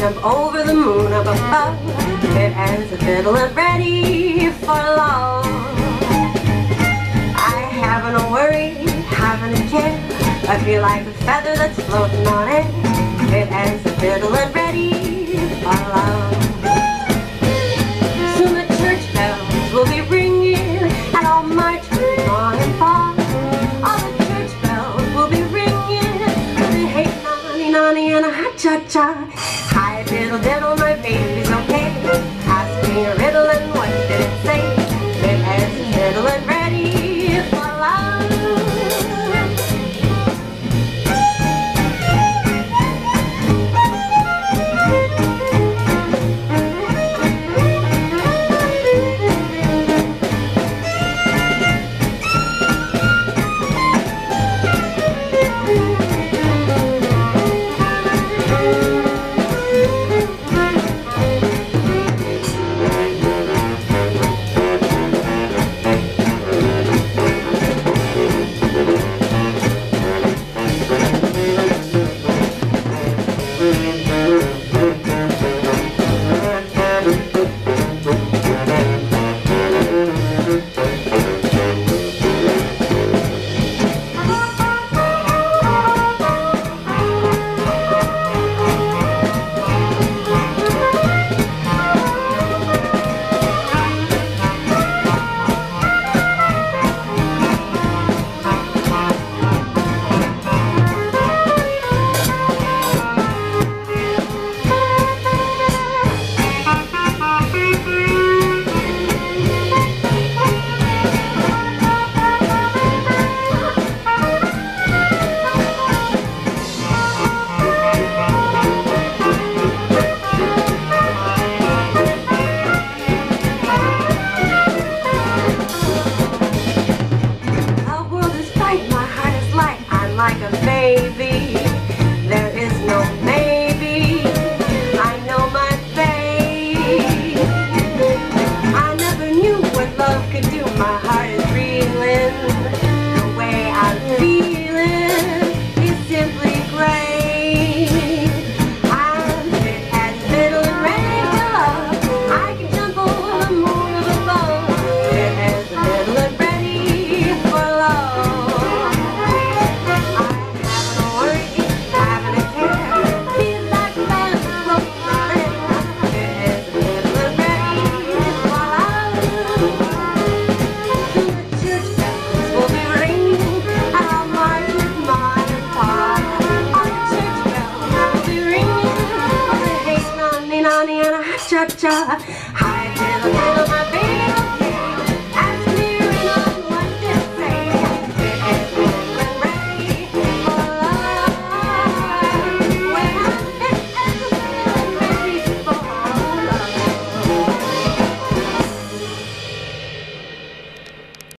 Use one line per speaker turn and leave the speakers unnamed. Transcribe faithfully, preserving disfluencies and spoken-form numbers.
jump over the moon up above, fit as a fiddle and ready for love. I haven't a worry, haven't a care, I feel like a feather that's floating on air, fit as a fiddle and ready for love. Soon the church bells will be ringing, and I'll march with on and fall. All the church bells will be ringing, with a hey nonny nonny and a ha cha cha. Hi diddle diddle, my baby's okay. Ask me a riddle and what did it say? Fit as a fiddle and ready for love. Like a baby, there is no maybe. I know my babe. I never knew what love could do. My heart is reeling. The way I'm feeling is simply great. I'm fit as a fiddle and ready to love. I can jump over the moon of above. Fit as a fiddle and ready for love. Cha cha, hi